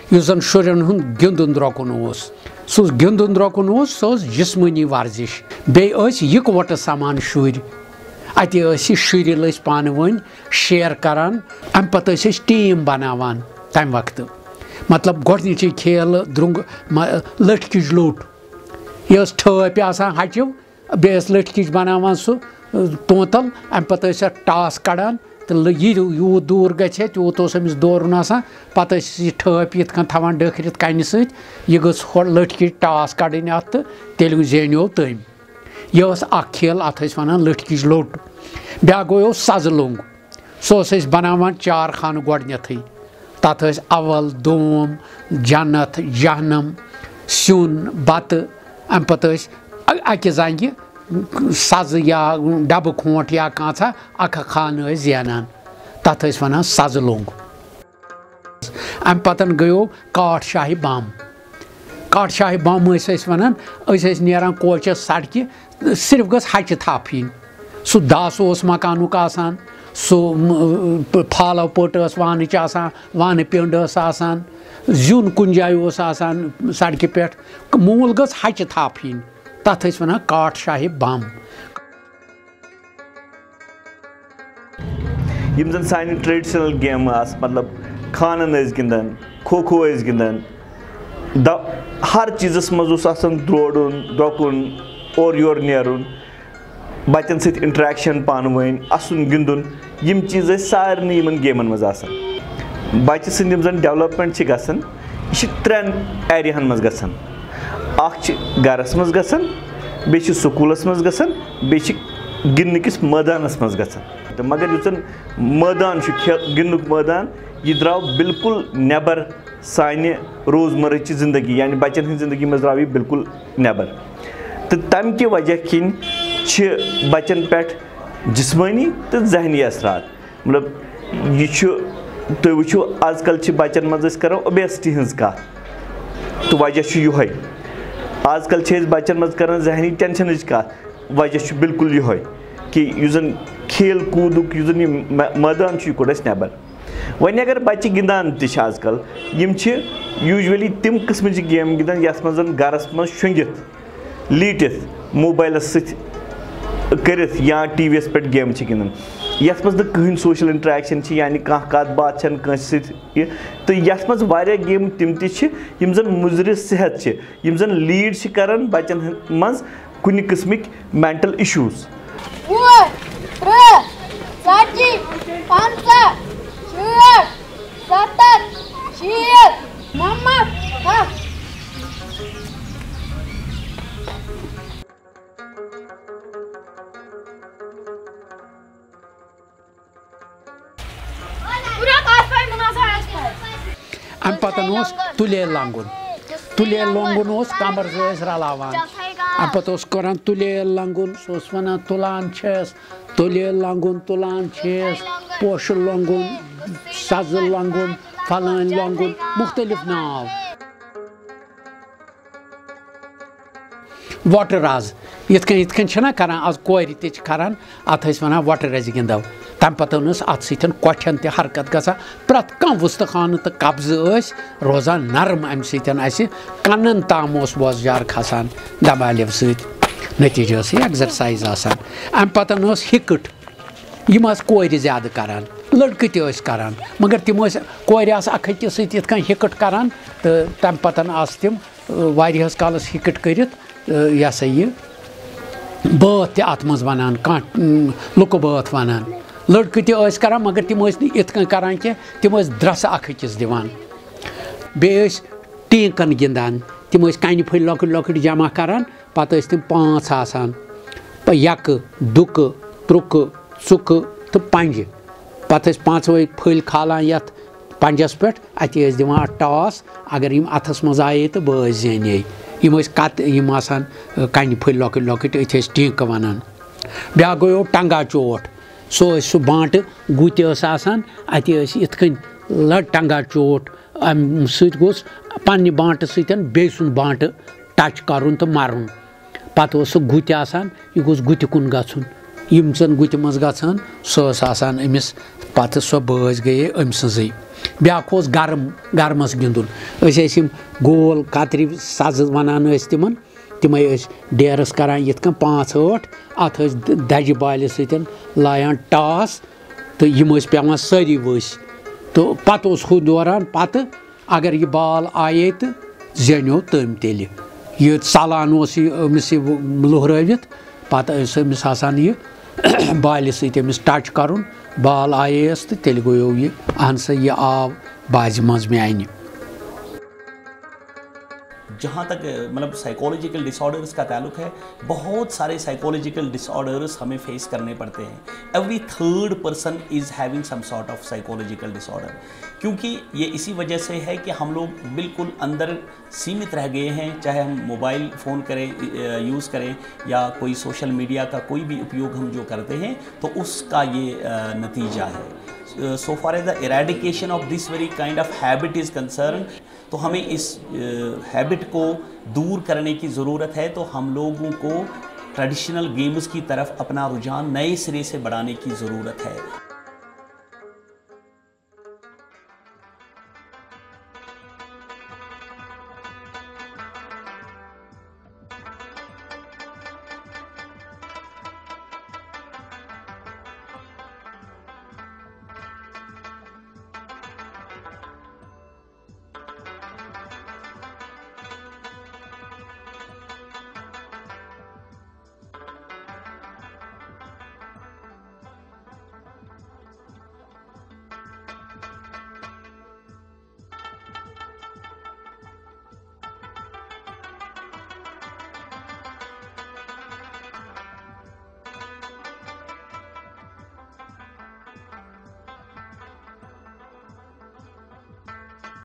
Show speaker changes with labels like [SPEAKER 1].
[SPEAKER 1] Use जन शुरन हुंद गिंदुन द्रोकुन ओस सो गिंदुन द्रोकुन ओस सो जिस्मानी वर्जिश बे इकवट समान शुर अति शुर पान वन शेयर करान अम पत टीम बनावान तम वक्त मतलब गोडनिची खेल द्रुंग लटकिज लोट यह ठप आसान हचव बे लटकिज बनावान सह तोतल अम पत टास कड़ान तो यूत दूर गए तूत अमिस दौरन आसान पत ठप ये थवान डखरित कन सत यह गई लटकिज टास कड़न अत तो तेल जेनो तम यह खेल अत वन लटकिज लोट ब्या गो सज लोंग सह बनावान 4 खान गोडनथ तथ अवल दोम जन्नत जहनम सुन बत अम पत अकि जंग सज या डब खोट या कांचा अख खान जेनान तथ वन सज लोंग अम पतन गयो काट शाही बम वन नेरान कोचस सड़कि सिर्फ गस हच थप इन सह दस मकानुक आसान सो फालो पट वान वान पिंड आसान जुन कुन जाय सड़क पे मूल गस हच थप इन तथ वन काट शाही बम
[SPEAKER 2] यम जन सानि ट्रेडिशनल गेम मतलब खानन गिंदन खो खो गिंदन हर चीज़स मज द्रोड़न द्रोकुन और योर नेरुन बच्चन सत इंटरेक्शन पान वन असन गिंदुन यम चीज़ सारे इन गेमन मज बच्चे सद जन डेवलपमेंट गसान यह 3 एरियान मज गसान गरस मज गसान बे स्कूलस मज गसान बे गिंदनिकिस मैदानस मज गसान तो मगर युस मैदान गिंदनुक मैदान यह द्राव बिल्कुल नेबर सानि रोजमर्रा की जिंदगी यानी बच्चन हंद जिंदगी मज द्राव यह बिल्कुल नेबर तो तम कि वजह किन बच्चन पे जिस्मानी तो जहनी असरात मतलब यह तुम वो आजकल बच्चन मज कर ओबेसिटी हज कत तो वजह यह आजकल बच्चन मज कर जहनी टेंशन कत वजह बिल्कुल यह कि जन खेल कूदुक मैदान यह कोड़ नेबर वन अगर बच्चे गिंदान आजकल यम यूजुअली तम किस्म गेम गिंदान यस मज गरस मज शुंगित लीटित मोबाइलस सत करित या टीवी पे गेम गिंदान यस मज कहन सोशल इंटरेक्शन यानी कह कत बात तो यस मज गेम तम तम जन मुजर सेहत यम जन लीड करान बच्चन मज कुन किस्मिक मेंटल इशूज
[SPEAKER 1] अम पतन तुले लांगुन कमर रलावान अम पत करान तुले लांगुन सह वन तुलान तुले लांगुन तुलान पोश लांगुन सज लांगुन फलान लांगुन मुख्तलिफ नाव वाटर आज यिथन करान आज कोर करान अत वन वाटर गिंदव तम पतन अत कोठन त हरकत गसा प्रत कह वुस्तखान तो कब्ज रोजान नरम अम कनन ताम बोजार खसान दबालिव सतीज एक्सरसाइज आसान अम पतन हिकट यम कोर ज्यादा करान लड़के करान मगर तम कोर अखिस सत हिकट करान तो तम पतन तम वारियास कालस हिकट करित यह सा यह बात अत मज वनान कह लुक बात वनान लड़के करान मगर तम इत करान कह तम द्रस अखिस दिवान बे टीकन गिंदान तम कन फल लॉकट लॉकट जमा करान पत तम 5 आसान यक दुक त्रुक चुक तो पंज पत 5 फल खालान ये पंजस पे अत दिवान टॉस अगर यम अथस मज आये तो बस जेने यम कत यम आसान कन फल लॉकट लॉकट अत टीक वनान ब्या गो टंगा चोट सह बांट गुत आसान अत लड़ टंगा चोट अम सत गोस पन्ने बांट बे सुन बांट टच करुन तो मरुन पत गुत आसान यह गोस गुत कुन गछुन यम सन गुत मज गछान सह आसान अमिस पत सह बस गए अम सज ब्याक गर्मस गिंदुन गोल कतरी सज वनान तिमे डेरस करान यिथ कन 5-8 अत दजि बालि सतन लायान टास तो यम पेवान सारी वस तो पत हु दौरान पत अगर यह बाल आये तो जेन्यो तम तेल यह सलान अमिस लुहरवित पत अमिस आसान यह बालि समिस टच करुन बाल आयेस तो तेल गो यह अहन सा यह आव बाज मज म्यान।
[SPEAKER 3] जहाँ तक मतलब साइकोलॉजिकल डिसऑर्डर्स का ताल्लुक है, बहुत सारे साइकोलॉजिकल डिसऑर्डर्स हमें फेस करने पड़ते हैं। Every third person is having some sort of psychological disorder, क्योंकि ये इसी वजह से है कि हम लोग बिल्कुल अंदर सीमित रह गए हैं। चाहे हम मोबाइल फ़ोन करें यूज़ करें या कोई सोशल मीडिया का कोई भी उपयोग हम जो करते हैं तो उसका ये नतीजा है। So far as the eradication of this very kind of habit is concern, तो हमें इस हैबिट को दूर करने की ज़रूरत है। तो हम लोगों को ट्रेडिशनल गेम्स की तरफ अपना रुझान नए सिरे से बढ़ाने की ज़रूरत है।